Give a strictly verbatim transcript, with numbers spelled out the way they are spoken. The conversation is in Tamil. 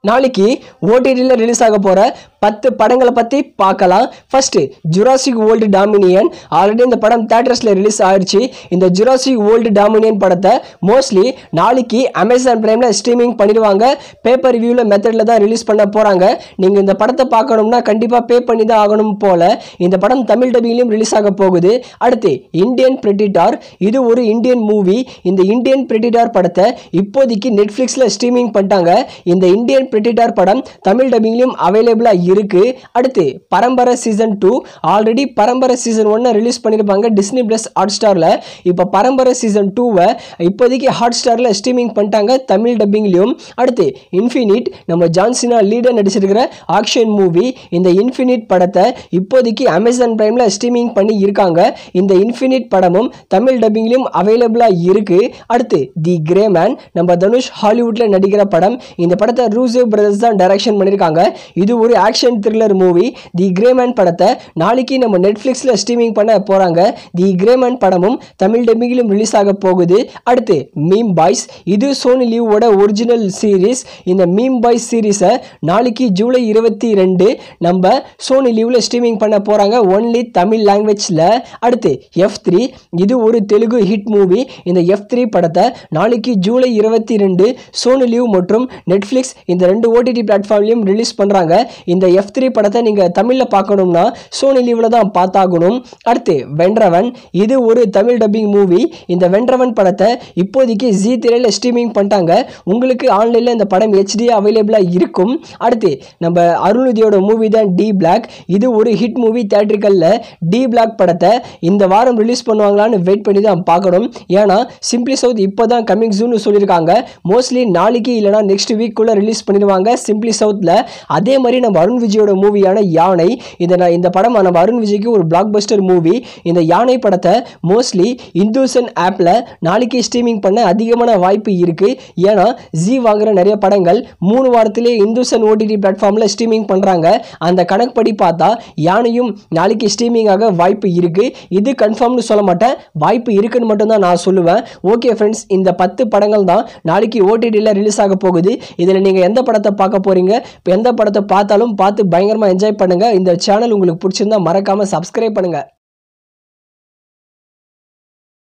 நாளைக்கு ஓடிடியில் ரிலீஸ் ஆக போகிற பத்து படங்களை பற்றி பார்க்கலாம். First Jurassic World Dominion. Already இந்த படம் தியேட்டர்ஸில் ரிலீஸ் ஆயிடுச்சு. இந்த ஜுராசிக் வேர்ல்டு டாமினியன் படத்தை மோஸ்ட்லி நாளைக்கு அமேசான் பிரைமில் ஸ்ட்ரீமிங் பண்ணிடுவாங்க. பேப்பர் வியூவில் மெத்தடில் தான் ரிலீஸ் பண்ண போகிறாங்க. நீங்கள் இந்த படத்தை பார்க்கணும்னா கண்டிப்பாக பே பண்ணி தான் ஆகணும் போல். இந்த படம் தமிழ் டப்பிங்லையும் ரிலீஸ் ஆக போகுது. அடுத்து இந்தியன் பிரெடிட்டார். இது ஒரு இந்தியன் மூவி. இந்த இந்தியன் பிரெடிட்டார் படத்தை இப்போதைக்கு நெட்ஃப்ளிக்ஸில் ஸ்ட்ரீமிங் பண்ணிட்டாங்க. இந்த இந்தியன் பிரெடிட்டார் படம் தமிழ் டப்பிங்லையும் அவைலபிளாக இருக்கு. அடுத்து பரம்பரை சீசன் டூ. ஆல்ரெடி பரம்பரை சீசன் ஒன்னை ரிலீஸ் பண்ணியிருப்பாங்க டிஸ்னி பிளஸ் ஹாட் ஸ்டாரில். இப்போ பரம்பரை சீசன் டூவை இப்போதைக்கு ஹாட் ஸ்டாரில் ஸ்ட்ரீமிங் பண்ணிட்டாங்க தமிழ் டப்பிங்லையும். அடுத்து இன்ஃபினிட். நம்ம ஜான்சினா லீடர் நடிச்சிருக்கிற ஆக்ஷன் மூவி. இந்த இன்ஃபினிட் படத்தை இப்போதைக்கு அமேசான் பிரைமில் ஸ்ட்ரீமிங் பண்ணி இருக்காங்க. இந்த இன்ஃபினிட் படமும் தமிழ் டப்பிங்லையும் அவைலபிளாக இருக்கு. அடுத்து தி கிரே மேன். நம்ம தனுஷ் ஹாலிவுட்ல நடிக்கிற படம். இந்த படத்தை ரூசோ பிரதர்ஸ் தான் டைரக்ஷன் பண்ணியிருக்காங்க. இது ஒரு action thriller movie. The gray man படத்தை நாளைக்கு நம்ம நெட்ஃப்ளிக்ஸில் ஸ்ட்ரீமிங் பண்ண போறாங்க. தி கிரே மேன் படமும் தமிழ் டப்பிங்கிலும் ரிலீஸ் ஆக போகுது. அடுத்து மீம் பாய்ஸ். இது சோனி லிவ்வோட ஒரிஜினல் சீரீஸ். இந்த மீம் பாய்ஸ் சீரீஸை நாளைக்கு ஜூலை இருபத்தி ரெண்டு நம்ம சோனி லிவ்ல ஸ்ட்ரீமிங் பண்ண போறாங்க ஒன்லி தமிழ் லாங்குவேஜ்ல. அடுத்து எஃப் த்ரீ. இது ஒரு தெலுங்கு ஹிட் மூவி. இந்த எஃப் த்ரீ படத்தை நாளைக்கு ஜூலை இருபத்தி ரெண்டு சோனி லிவ் மற்றும் நெட்ஃப்ளிக்ஸ் இந்த ரெண்டு ஓடிடி பிளாட்ஃபார்ம்லையும் ரிலீஸ் பண்றாங்க. இந்த எஃப் த்ரீ படத்தை நீங்க தமிழ்ல பார்க்கணும்னா சோனி லிவ்ல தான் பார்த்தாகணும். அடுத்து வென்றவன். இது ஒரு தமிழ் டப்பிங் மூவி. இந்த வென்றவன் படத்தை இப்போதைக்கு ஜி திரையில ஸ்ட்ரீமிங் பண்ணிட்டாங்க. உங்களுக்கு ஆன்லைன்ல இந்த படம் ஹெச்டி அவைலபிளா இருக்கும். அடுத்து நம்ம அருள்நிதியோட மூவி தான் டி பிளாக். இது ஒரு ஹிட் மூவி தியேட்டரிக்கல்ல. டி பிளாக் படத்தை இந்த வாரம் ரிலீஸ் பண்ணுவாங்களான்னு வெயிட் பண்ணி தான் பார்க்கணும். ஏன்னா சிம்பிளி சவுத் இப்போதான் கமிங் ஜூன் சொல்லியிருக்காங்க. மோஸ்ட்லி நாளைக்கு இல்லைனா நெக்ஸ்ட் வீக் குள்ள ரிலீஸ் பண்ணிடுவாங்க சிம்பிளி சவுத்ல. அதே மாதிரி நம்ம அருண் விஜயோட மூவியான யானை. இந்த இந்த படம் நம்ம அருண் விஜய்க்கு ஒரு பிளாக் பஸ்டர் மூவி. இந்த யானை படத்தை மோஸ்ட்லி இந்துசன் ஆப்ல நாளைக்கு ஸ்ட்ரீமிங் பண்ண அதிகமான வாய்ப்பு இருக்கு. ஏன்னா ஜி வாங்குற நிறைய படங்கள் மூணு வாரத்திலே இந்துசன் ஓடிடி பிளாட்ஃபார்ம்ல ஸ்ட்ரீமிங் பண்றாங்க. அந்த கணக்குப்படி பார்த்தா யானையும் நாளைக்கு ஸ்ட்ரீமிங் ஆக வாய்ப்பு இருக்கு. இது கன்ஃபார்ம்னு சொல்ல மாட்டேன், வாய்ப்பு இருக்குன்னு மட்டும் தான் நான் சொல்லுவேன். ஓகே ஃப்ரெண்ட்ஸ், இந்த பத்து படங்கள் தான் நாளைக்கு ஓடிடியில் ரிலீஸ் ஆக போகுது. இதில் நீங்கள் எந்த படத்தை பார்க்க போறீங்க, எந்த படத்தை பார்த்தாலும் பார்த்து பயங்கரமாக என்ஜாய் பண்ணுங்க. இந்த சேனல் உங்களுக்கு பிடிச்சிருந்தா மறக்காம சப்ஸ்கிரைப் பண்ணுங்க.